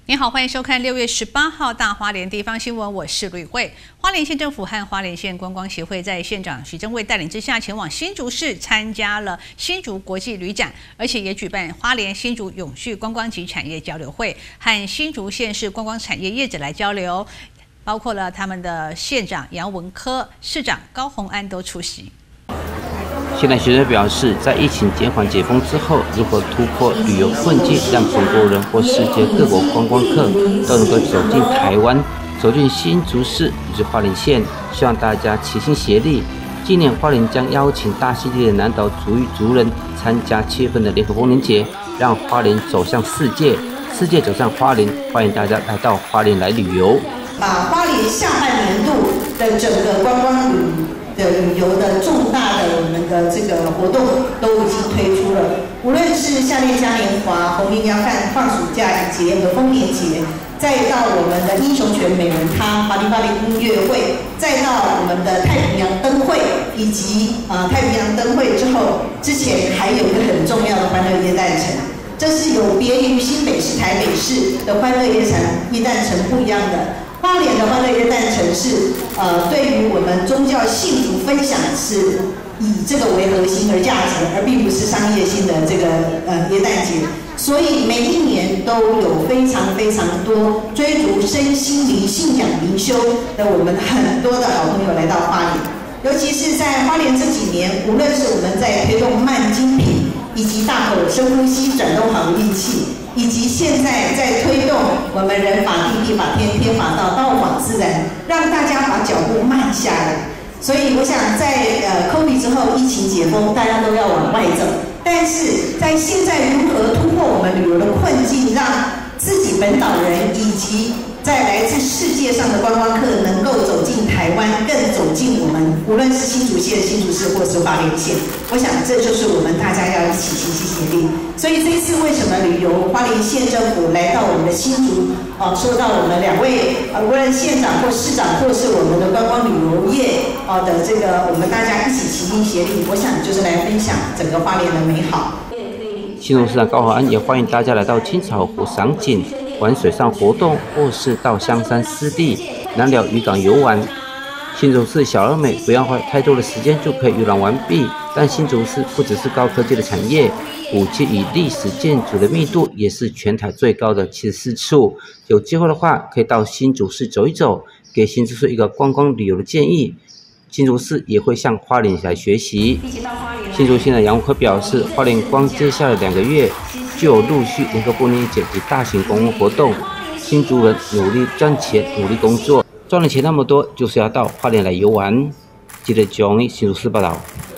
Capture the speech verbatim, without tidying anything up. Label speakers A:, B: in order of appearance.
A: 您好，欢迎收看六月十八号大花莲地方新闻，我是吕慧。花莲县政府和花莲县观光协会在县长徐正卫带领之下，前往新竹市参加了新竹国际旅展，而且也举办花莲新竹永续观光及产业交流会，和新竹县市观光产业业者来交流，包括了他们的县长杨文科、市长高虹安都出席。
B: 现在学者表示，在疫情减缓解封之后，如何突破旅游困境，让本国人或世界各国观光客都能够走进台湾、走进新竹市以及花莲县，希望大家齐心协力。今年花莲将邀请大溪地的南岛族裔族人参加七月份的联合丰年节，让花莲走向世界，世界走向花莲。欢迎大家来到花莲来旅游。
C: 把花莲下半年度的整个观光旅的旅游的重大的我们的这个活动都已经推出了，无论是夏恋嘉年华、红林鸭饭放暑假节和丰年节，再到我们的英雄泉美人汤、巴黎巴黎音乐会，再到我们的太平洋灯会，以及呃太平洋灯会之后，之前还有一个很重要的欢乐耶诞城，这是有别于新北市、台北市的欢乐耶城耶诞城不一样的。 花莲的欢乐耶诞城是，呃，对于我们宗教幸福分享是以这个为核心而价值，而并不是商业性的这个呃耶诞节。所以每一年都有非常非常多追逐身心灵、信仰灵修的我们很多的好朋友来到花莲，尤其是在花莲这几年，无论是我们在推动慢精品，以及大口深呼吸、转动好运气。 以及现在在推动我们人法地、地法天、天法道、道法自然，让大家把脚步慢下来。所以我想在呃 COVID 之后，疫情解封，大家都要往外走。但是在现在如何突破我们旅游的困境，让自己本岛人以及在来自世界上的观光客能够走进台湾，更走进我们无论是新竹县、新竹市或是花莲县。我想这就是我们大家要一起齐心协力。 所以这一次为什么旅游花莲县政府来到我们的新竹，哦、呃，受到我们两位呃，无论县长或市长，或是我们的观光旅游业哦、呃、的这个，我们大家一起齐心协力，我想就是来分享整个花莲的美好。
B: 新竹市长高虹安也欢迎大家来到青草湖赏景、玩水上活动，或是到香山湿地、南寮渔港游玩。 新竹市小而美，不要花太多的时间就可以游览完毕。但新竹市不只是高科技的产业，古迹与历史建筑的密度也是全台最高的七十四处。有机会的话，可以到新竹市走一走，给新竹市一个观光旅游的建议。新竹市也会向花莲来学习。新竹县的杨文科表示，花莲光接下来两个月就有陆续联合丰年节及大型公共活动，新竹人努力赚钱，努力工作。 赚的钱那么多，就是要到花莲来游玩。记得九一新竹市报道。